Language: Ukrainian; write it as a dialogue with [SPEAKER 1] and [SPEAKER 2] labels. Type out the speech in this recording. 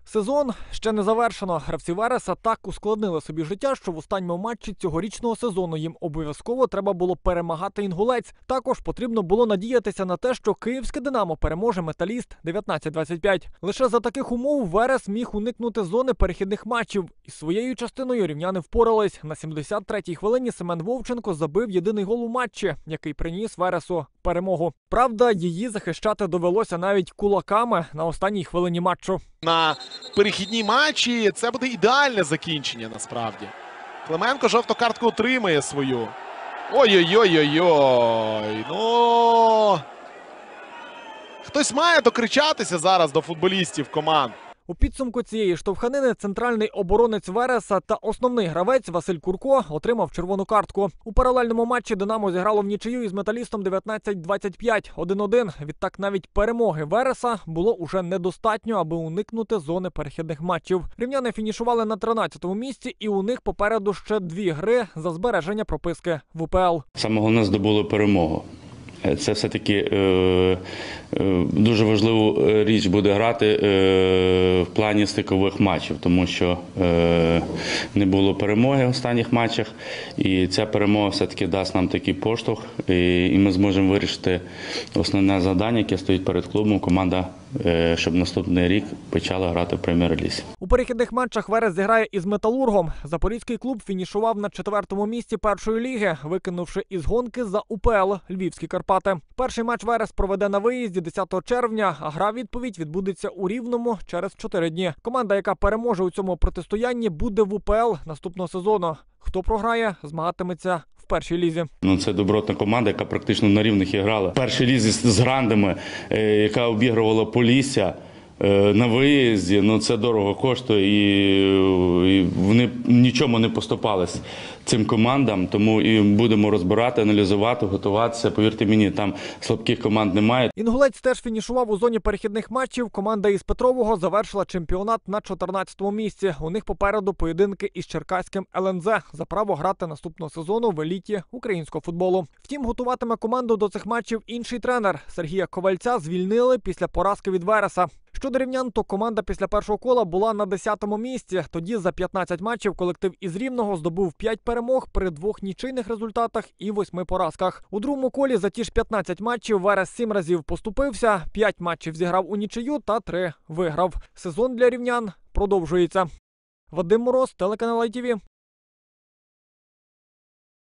[SPEAKER 1] Сезон ще не завершено. Гравці Вереса так ускладнили собі життя, що в останньому матчі цьогорічного сезону їм обов'язково треба було перемагати Інгулець. Також потрібно було надіятися на те, що київське «Динамо» переможе «Металіст» 19-25. Лише за таких умов Верес міг уникнути зони перехідних матчів. Із своєю частиною рівняни впорались. На 73-й хвилині Семен Вовченко забив єдиний гол у матчі, який приніс Вересу перемогу. Правда, її захищати довелося навіть кулаками на останній хвилині матчу.
[SPEAKER 2] На перехідній матчі це буде ідеальне закінчення, насправді. Клименко жовту картку отримає свою. Ой-ой-ой-ой-ой. Ну, хтось має докричатися зараз до футболістів команд.
[SPEAKER 1] У підсумку цієї штовханини центральний оборонець Вереса та основний гравець Василь Курко отримав червону картку. У паралельному матчі «Динамо» зіграло в нічию із «Металістом» 19-25, 1-1. Відтак навіть перемоги Вереса було уже недостатньо, аби уникнути зони перехідних матчів. Рівняни фінішували на 13-му місці, і у них попереду ще 2 гри за збереження прописки в УПЛ.
[SPEAKER 3] Саме головне, здобули перемогу. Це все-таки дуже важливу річ буде грати в плані стикових матчів, тому що не було перемоги в останніх матчах, і ця перемога все-таки дасть нам такий поштовх, і ми зможемо вирішити основне завдання, яке стоїть перед клубом. Команда, щоб наступний рік почала грати в прем'єр-лізі.
[SPEAKER 1] У перехідних матчах Верес зіграє із «Металургом». Запорізький клуб фінішував на 4-му місці першої ліги, викинувши із гонки за УПЛ львівські Карпати. Перший матч Верес проведе на виїзді 10 червня, а гра-відповідь відбудеться у Рівному через 4 дні. Команда, яка переможе у цьому протистоянні, буде в УПЛ наступного сезону. Хто програє, змагатиметься в першій лізі.
[SPEAKER 3] Це добротна команда, яка практично на рівних і грала. В першій лізі з грандами, яка обігрувала Полісся на виїзді, це дорого коштує, і вони нічому не поступались цим командам, тому і будемо розбирати, аналізувати, готуватися. Повірте мені, там слабких команд немає.
[SPEAKER 1] Інгулець теж фінішував у зоні перехідних матчів. Команда із Петрового завершила чемпіонат на 14-му місці. У них попереду поєдинки із черкаським ЛНЗ за право грати наступного сезону в еліті українського футболу. Втім, готуватиме команду до цих матчів інший тренер. Сергія Ковальця звільнили після поразки від Вереса. Щодо рівнян, то команда після першого кола була на 10-му місці. Тоді за 15 матчів колектив із Рівного здобув 5 перемог при 2 нічийних результатах і 8 поразках. У другому колі за ті ж 15 матчів Верес 7 разів поступився, 5 матчів зіграв у нічию та 3 виграв. Сезон для рівнян продовжується. Вадим Мороз, телеканал ITV.